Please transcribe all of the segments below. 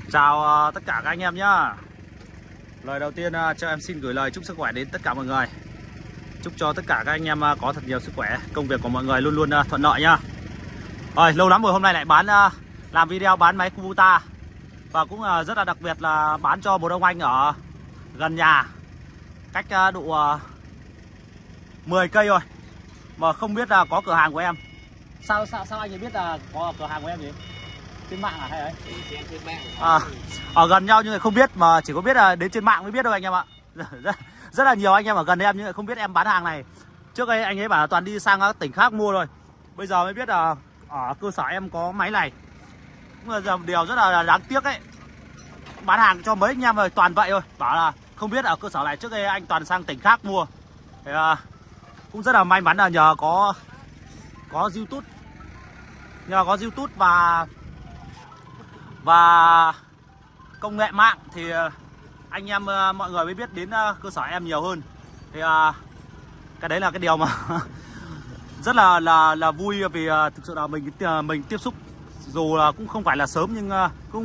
Chào tất cả các anh em nhá. Lời đầu tiên cho em xin gửi lời chúc sức khỏe đến tất cả mọi người. Chúc cho tất cả các anh em có thật nhiều sức khỏe, công việc của mọi người luôn luôn thuận lợi nhá. Rồi, lâu lắm rồi hôm nay lại làm video bán máy Kubota. Và cũng rất là đặc biệt là bán cho một ông anh ở gần nhà, cách độ 10 cây rồi, mà không biết là có cửa hàng của em. Sao anh ấy biết là có cửa hàng của em gì? Trên mạng à hay ấy? Ở gần nhau nhưng mà không biết, mà chỉ có biết là đến trên mạng mới biết đâu anh em ạ. Rất là nhiều anh em ở gần em nhưng mà không biết em bán hàng này. Trước đây anh ấy bảo là toàn đi sang các tỉnh khác mua rồi. Bây giờ mới biết là ở cơ sở em có máy này. Cũng là điều rất là đáng tiếc ấy. Bán hàng cho mấy anh em rồi toàn vậy thôi. Bảo là không biết ở cơ sở này trước đây anh toàn sang tỉnh khác mua. Thì, cũng rất là may mắn là nhờ có YouTube. Nhờ có YouTube và công nghệ mạng thì anh em mọi người mới biết đến cơ sở em nhiều hơn. Thì cái đấy là cái điều mà rất là vui, vì thực sự là mình tiếp xúc dù là cũng không phải là sớm nhưng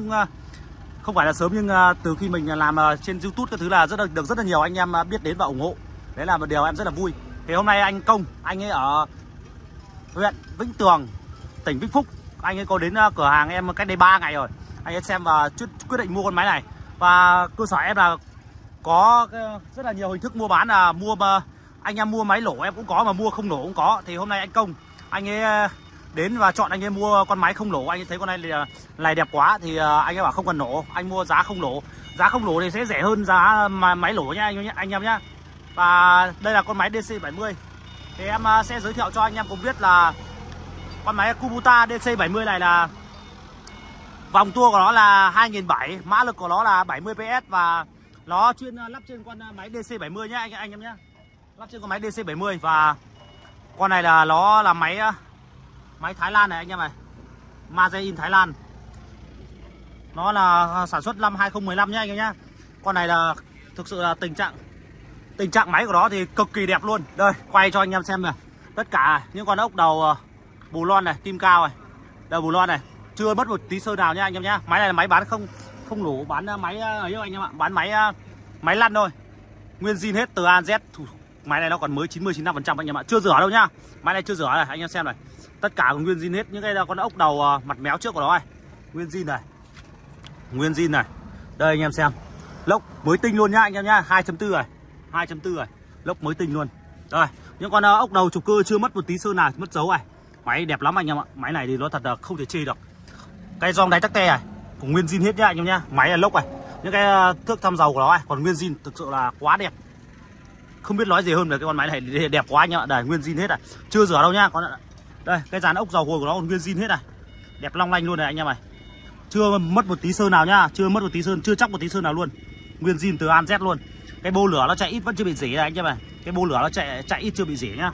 từ khi mình làm trên YouTube cái thứ là được rất là nhiều anh em biết đến và ủng hộ. Đấy là một điều em rất là vui. Thì hôm nay anh Công, anh ấy ở huyện Vĩnh Tường, tỉnh Vĩnh Phúc, anh ấy có đến cửa hàng em cách đây 3 ngày rồi. Anh ấy xem và quyết định mua con máy này. Và cơ sở em là có rất là nhiều hình thức mua bán, là anh em mua máy lỗ em cũng có, mà mua không lỗ cũng có. Thì hôm nay anh Công, anh ấy đến và chọn anh ấy mua con máy không lỗ. Anh ấy thấy con này đẹp quá thì anh ấy bảo không cần lỗ, anh mua giá không lỗ. Giá không lỗ thì sẽ rẻ hơn giá máy lỗ nha anh em nhá. Và đây là con máy DC70. Thì em sẽ giới thiệu cho anh em cũng biết là con máy Kubota DC70 này là vòng tua của nó là 2007, mã lực của nó là 70 PS và nó chuyên lắp trên con máy DC70 nhé anh em nhé. Lắp trên con máy DC70 và con này là nó là máy Thái Lan này anh em này. Made in Thái Lan. Nó là sản xuất năm 2015 nhé anh em nhé. Con này là thực sự là tình trạng máy của nó thì cực kỳ đẹp luôn. Đây, quay cho anh em xem này. Tất cả những con ốc đầu bù lon này, kim cao này. Đầu bù lon này, chưa mất một tí sơn nào nha anh em nhá. Máy này là máy bán không lỗ, bán máy ấy anh em ạ, bán máy lăn thôi. Nguyên zin hết từ A đến Z. Máy này nó còn mới 99% anh em ạ, chưa rửa đâu nhá. Máy này chưa rửa này, anh em xem này. Tất cả nguyên zin hết, những cái con ốc đầu mặt méo trước của nó này. Nguyên zin này. Nguyên zin này. Đây anh em xem. Lốc mới tinh luôn nhá anh em nhá, 2.4 này. 2.4 này, lốc mới tinh luôn. Rồi, những con ốc đầu trục cơ chưa mất một tí sơn nào, mất dấu này. Máy đẹp lắm anh em ạ. Máy này thì nó thật là không thể chê được. Cái gioăng đáy tắc te này cũng nguyên zin hết nhá anh em nhá. Máy là lốc này, những cái thước thăm dầu của nó này còn nguyên zin, thực sự là quá đẹp. Không biết nói gì hơn về cái con máy này, đẹp quá anh em ạ. Đây, nguyên zin hết này, chưa rửa đâu nhá. Đây, cái dàn ốc dầu hồi của nó còn nguyên zin hết này. Đẹp long lanh luôn này anh em này. Chưa mất một tí sơn nào nhá, chưa mất một tí sơn, chưa chắc một tí sơn nào luôn. Nguyên zin từ A đến Z luôn. Cái bô lửa nó chạy ít vẫn chưa bị rỉ này anh em này. Cái bô lửa nó chạy ít chưa bị rỉ nhá.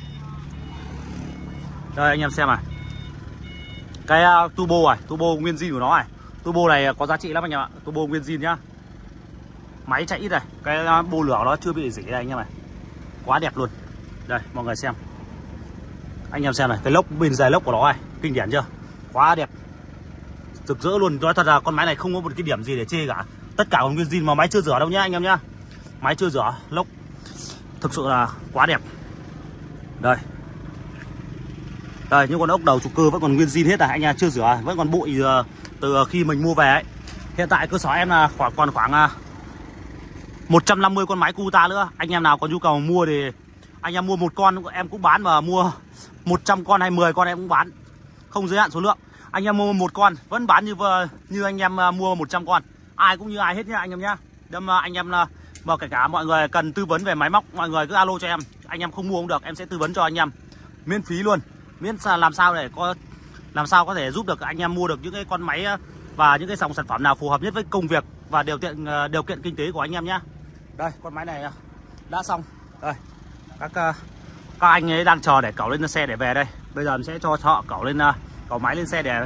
Đây anh em xem này. Cái turbo này, turbo nguyên zin của nó này. Turbo này có giá trị lắm anh em ạ. Turbo nguyên zin nhá. Máy chạy ít này, cái bô lửa nó chưa bị rỉ này anh em này. Quá đẹp luôn. Đây mọi người xem. Anh em xem này, cái lốc bên dài lốc của nó này, kinh điển chưa? Quá đẹp. Rực rỡ luôn. Nói thật là con máy này không có một cái điểm gì để chê cả. Tất cả còn nguyên zin mà máy chưa rửa đâu nhá anh em nhá. Máy chưa rửa, lốc thực sự là quá đẹp. Đây. Đây, những con ốc đầu trục cơ vẫn còn nguyên zin hết này anh em, chưa rửa, vẫn còn bụi từ khi mình mua về ấy. Hiện tại cơ sở em là còn khoảng 150 con máy Kubota nữa. Anh em nào có nhu cầu mua thì anh em mua một con em cũng bán, và mua 100 con hay 10 con em cũng bán. Không giới hạn số lượng. Anh em mua một con vẫn bán như anh em mua 100 con. Ai cũng như ai hết nhá anh em nhá. Đâm anh em mà kể cả mọi người cần tư vấn về máy móc, mọi người cứ alo cho em. Anh em không mua cũng được, em sẽ tư vấn cho anh em miễn phí luôn. Miễn làm sao có thể giúp được anh em mua được những cái con máy và những cái dòng sản phẩm nào phù hợp nhất với công việc và điều kiện kinh tế của anh em nhá. Đây, con máy này đã xong. Đây, các anh ấy đang chờ để cẩu lên xe để về đây. Bây giờ mình sẽ cho họ cẩu máy lên xe để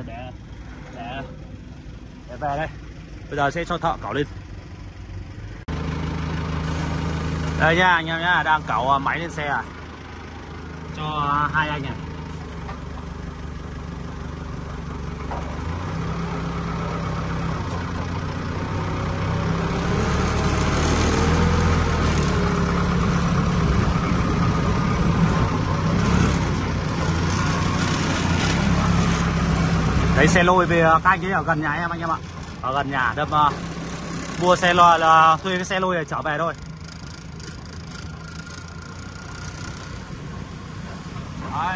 về đây. Bây giờ sẽ cho thợ cẩu lên. Đây nha anh em nhá, đang cẩu máy lên xe à. Cho hai anh này. xe lôi về các anh ấy ở gần nhà em anh em ạ. Ở gần nhà đâm mua xe lôi là thuê cái xe lôi để trở về thôi. Đấy.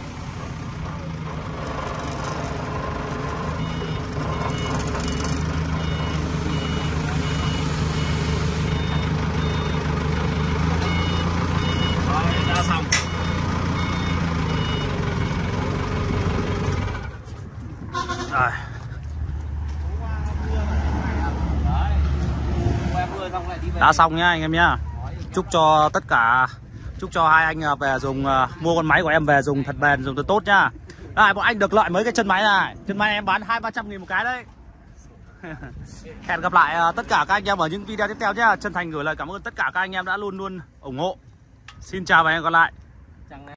Đã xong. Rồi. Đã xong nhá anh em nhá. Chúc cho hai anh về dùng mua con máy của em về dùng thật bền, dùng thật tốt nhá. Đây bọn anh được lợi mấy cái chân máy này. Chân máy em bán 200-300 nghìn một cái đấy. Hẹn gặp lại tất cả các anh em ở những video tiếp theo nhá. Chân thành gửi lời cảm ơn tất cả các anh em đã luôn luôn ủng hộ. Xin chào và hẹn gặp lại.